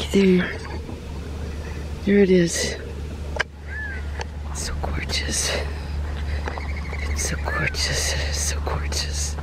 there. There it is. So gorgeous. It's so gorgeous. It is so gorgeous.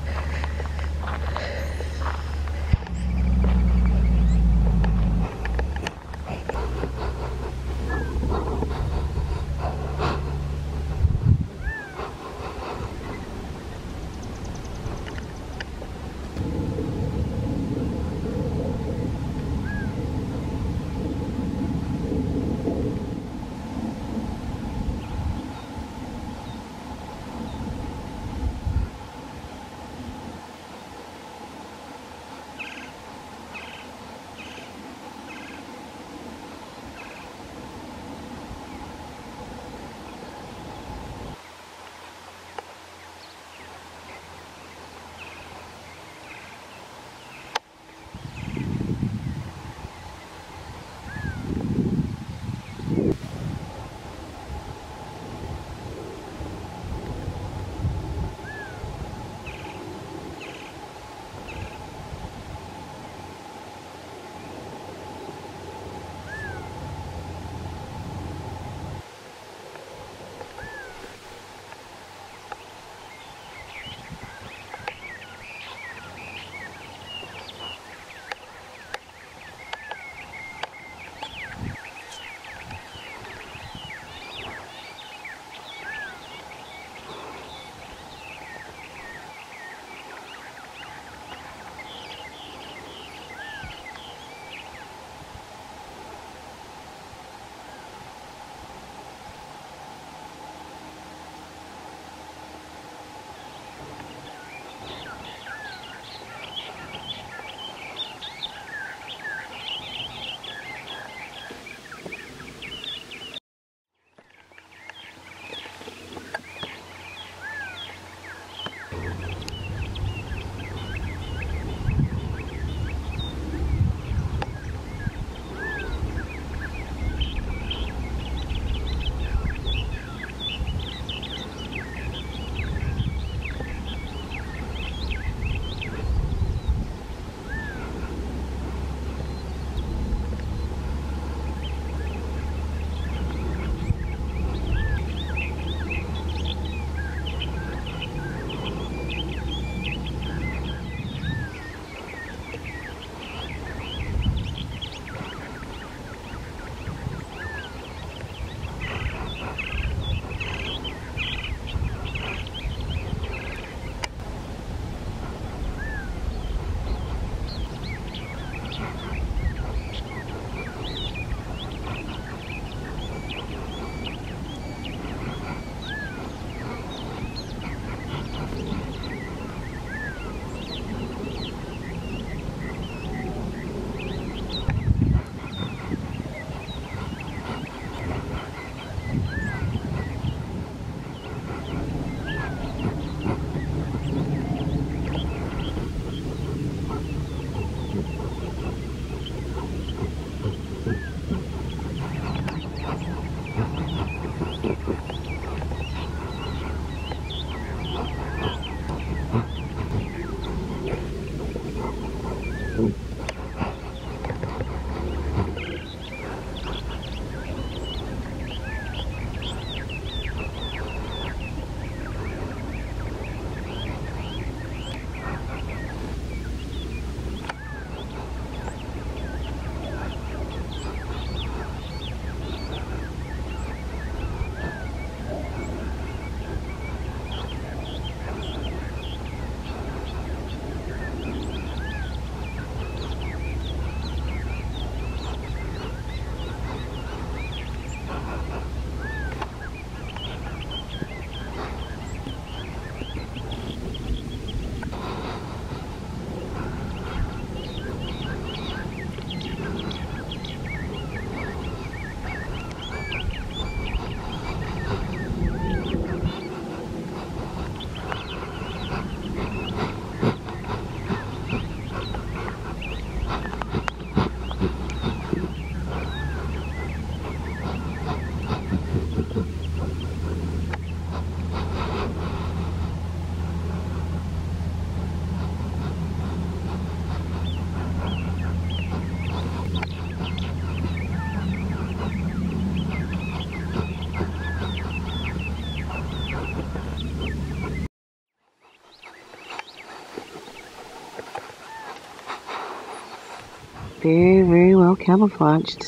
Very, very well camouflaged.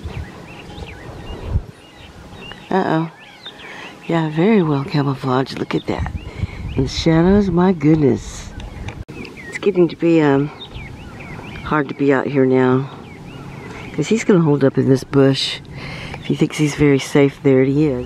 Uh-oh. Yeah, very well camouflaged. Look at that. In shadows, my goodness. It's getting to be hard to be out here now. Because he's going to hold up in this bush. If he thinks he's very safe there, he is.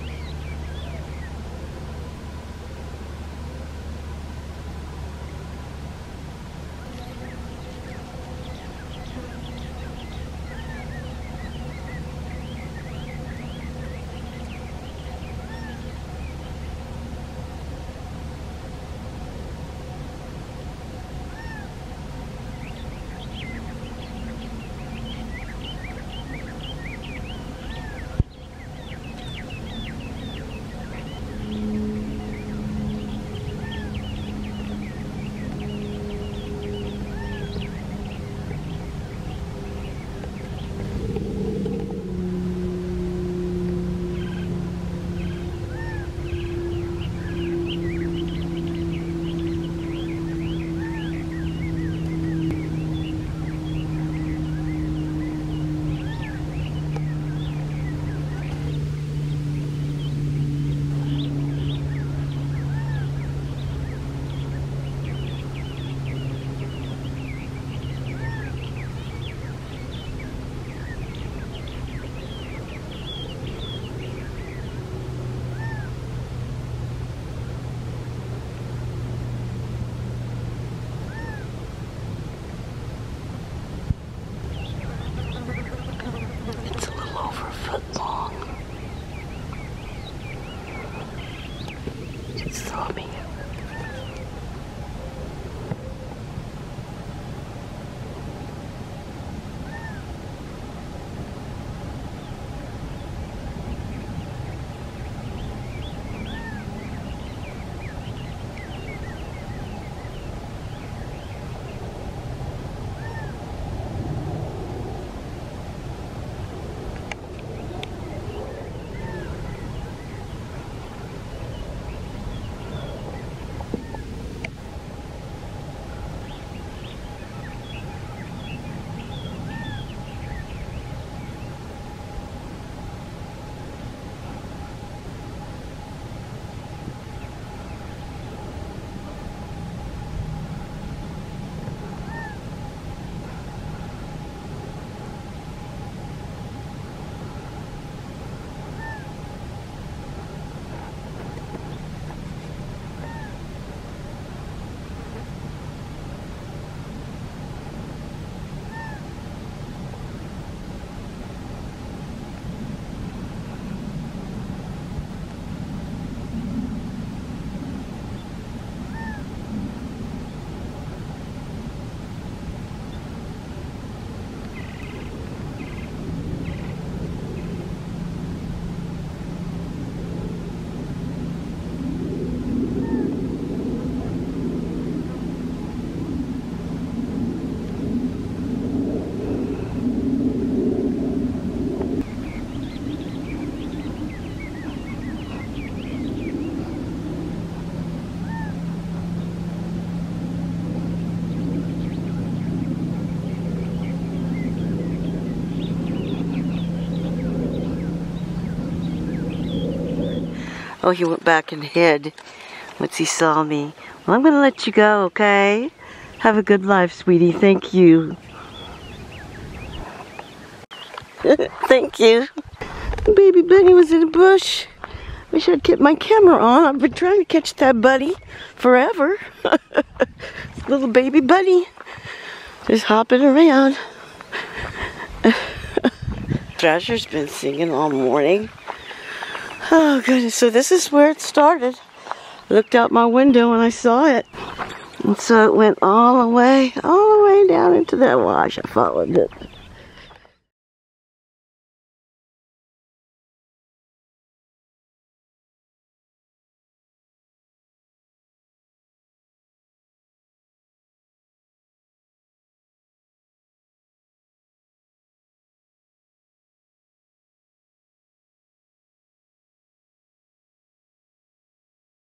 Oh, he went back and hid once he saw me. Well, I'm going to let you go, okay? Have a good life, sweetie. Thank you. Thank you. Baby bunny was in a bush. Wish I'd kept my camera on. I've been trying to catch that bunny forever. Little baby bunny just hopping around. Thrasher's been singing all morning. Oh goodness, so this is where it started. Looked out my window and I saw it. And so it went all the way down into that wash. I followed it.